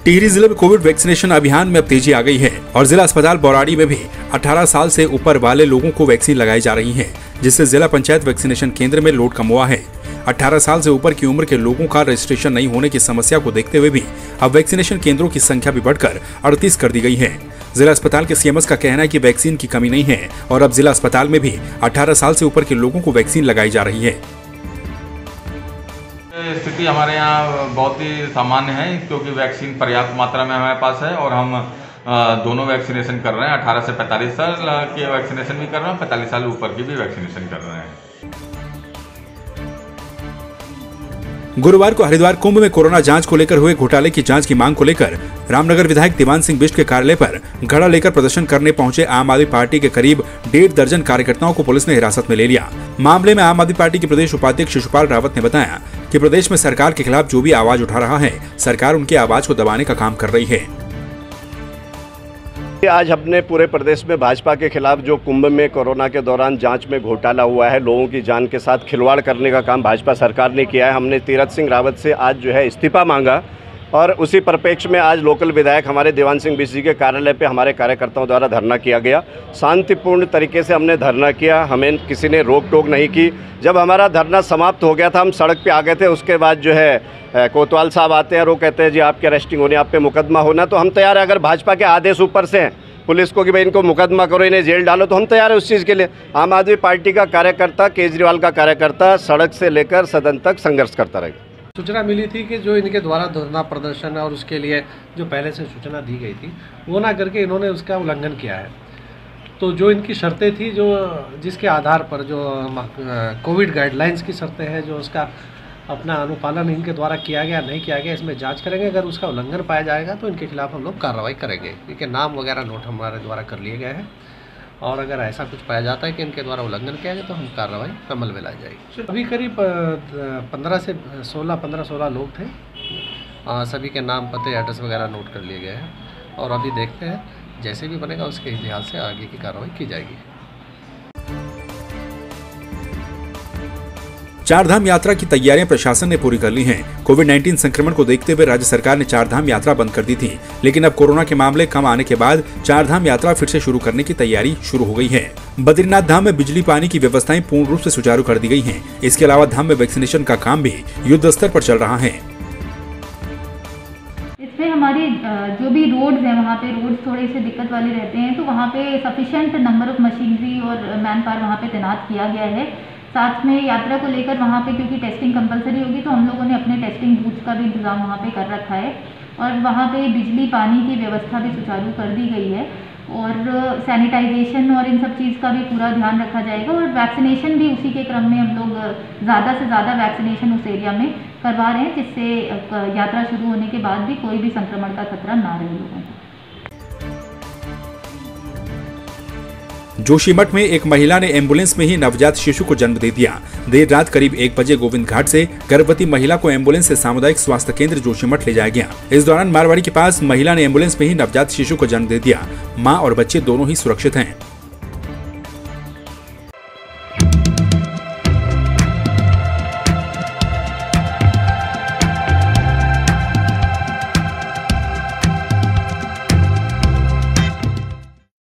टिहरी जिले में Covid vaccination अभियान में अब तेजी आ गई है और जिला अस्पताल बौराड़ी में भी 18 साल से ऊपर वाले लोगों को वैक्सीन लगाई जा रही है, जिससे जिला पंचायत वैक्सीनेशन केंद्र में लोड कम हुआ है। 18 साल से ऊपर की उम्र के लोगों का रजिस्ट्रेशन नहीं होने की समस्या को देखते हुए भी अब वैक्सीनेशन केंद्रों की संख्या भी बढ़कर 38 कर दी गई है। जिला अस्पताल के सीएमएस का कहना है कि वैक्सीन की कमी नहीं है और अब जिला अस्पताल में भी 18 साल से ऊपर के लोगों को वैक्सीन लगाई जा रही है। स्थिति हमारे यहाँ बहुत ही सामान्य है, क्योंकि वैक्सीन पर्याप्त मात्रा में हमारे पास है और हम दोनों वैक्सीनेशन कर रहे हैं। 18 से 45 साल के वैक्सीनेशन भी कर रहे हैं, 45 साल ऊपर की भी वैक्सीनेशन कर रहे हैं। गुरुवार को हरिद्वार कुंभ में कोरोना जांच को लेकर हुए घोटाले की जांच की मांग को लेकर रामनगर विधायक दीवान सिंह बिष्ट के कार्यालय पर घड़ा लेकर प्रदर्शन करने पहुंचे आम आदमी पार्टी के करीब 1.5 दर्जन कार्यकर्ताओं को पुलिस ने हिरासत में ले लिया। मामले में आम आदमी पार्टी के प्रदेश उपाध्यक्ष शिशुपाल रावत ने बताया कि प्रदेश में सरकार के खिलाफ जो भी आवाज उठा रहा है, सरकार उनकी आवाज को दबाने का काम कर रही है। आज अपने पूरे प्रदेश में भाजपा के खिलाफ जो कुंभ में कोरोना के दौरान जांच में घोटाला हुआ है, लोगों की जान के साथ खिलवाड़ करने का काम भाजपा सरकार ने किया है। हमने तीरथ सिंह रावत से आज जो है इस्तीफा मांगा और उसी परिप्रेक्ष्य में आज लोकल विधायक हमारे दीवान सिंह बिष्ट जी के कार्यालय पे हमारे कार्यकर्ताओं द्वारा धरना किया गया। शांतिपूर्ण तरीके से हमने धरना किया, हमें किसी ने रोक टोक नहीं की। जब हमारा धरना समाप्त हो गया था, हम सड़क पे आ गए थे। उसके बाद जो है कोतवाल साहब आते हैं और वो कहते हैं जी आपके अरेस्टिंग होने, आप पे मुकदमा होना। तो हम तैयार है, अगर भाजपा के आदेश ऊपर से हैं पुलिस को कि भाई इनको मुकदमा करो, इन्हें जेल डालो, तो हम तैयार है उस चीज़ के लिए। आम आदमी पार्टी का कार्यकर्ता, केजरीवाल का कार्यकर्ता सड़क से लेकर सदन तक संघर्ष करता रहेगा। सूचना मिली थी कि जो इनके द्वारा धरना प्रदर्शन और उसके लिए जो पहले से सूचना दी गई थी वो ना करके इन्होंने उसका उल्लंघन किया है। तो जो इनकी शर्तें थी, जो जिसके आधार पर जो कोविड गाइडलाइंस की शर्तें हैं, जो उसका अपना अनुपालन इनके द्वारा किया गया नहीं किया गया, इसमें जांच करेंगे। अगर उसका उल्लंघन पाया जाएगा तो इनके खिलाफ हम लोग कार्रवाई करेंगे। इनके नाम वगैरह नोट हमारे द्वारा कर लिए गए हैं और अगर ऐसा कुछ पाया जाता है कि इनके द्वारा उल्लंघन किया गया तो हम कार्रवाई अमल में लाई जाएगी। अभी करीब 15-16 लोग थे। सभी के नाम, पते, एड्रेस वगैरह नोट कर लिए गए हैं और अभी देखते हैं जैसे भी बनेगा उसके लिहाज से आगे की कार्रवाई की जाएगी। चारधाम यात्रा की तैयारियां प्रशासन ने पूरी कर ली हैं। कोविड-19 संक्रमण को देखते हुए राज्य सरकार ने चारधाम यात्रा बंद कर दी थी, लेकिन अब कोरोना के मामले कम आने के बाद चारधाम यात्रा फिर से शुरू करने की तैयारी शुरू हो गई है। बद्रीनाथ धाम में बिजली पानी की व्यवस्थाएं पूर्ण रूप से सुचारू कर दी गई हैं। इसके अलावा धाम में वैक्सीनेशन का काम भी युद्ध स्तर पर चल रहा है। इसमें हमारे जो भी रोड्स हैं, वहाँ पे रोड्स थोड़े से दिक्कत वाले रहते हैं, तो वहाँ पे सफिशिएंट नंबर ऑफ मशीनरी और मैन पावर वहाँ पे तैनात किया गया है। साथ में यात्रा को लेकर वहाँ पे क्योंकि टेस्टिंग कंपलसरी होगी, तो हम लोगों ने अपने टेस्टिंग बूथ्स का भी इंतजाम वहाँ पे कर रखा है और वहाँ पे बिजली पानी की व्यवस्था भी सुचारू कर दी गई है और सैनिटाइजेशन और इन सब चीज़ का भी पूरा ध्यान रखा जाएगा और वैक्सीनेशन भी उसी के क्रम में हम लोग ज़्यादा से ज़्यादा वैक्सीनेशन उस एरिया में करवा रहे हैं, जिससे यात्रा शुरू होने के बाद भी कोई भी संक्रमण का खतरा ना रहे लोगों को। जोशीमठ में एक महिला ने एम्बुलेंस में ही नवजात शिशु को जन्म दे दिया। देर रात करीब 1 बजे गोविंद घाट से गर्भवती महिला को एम्बुलेंस से सामुदायिक स्वास्थ्य केंद्र जोशीमठ ले जाया गया। इस दौरान मारवाड़ी के पास महिला ने एम्बुलेंस में ही नवजात शिशु को जन्म दे दिया। मां और बच्चे दोनों ही सुरक्षित हैं।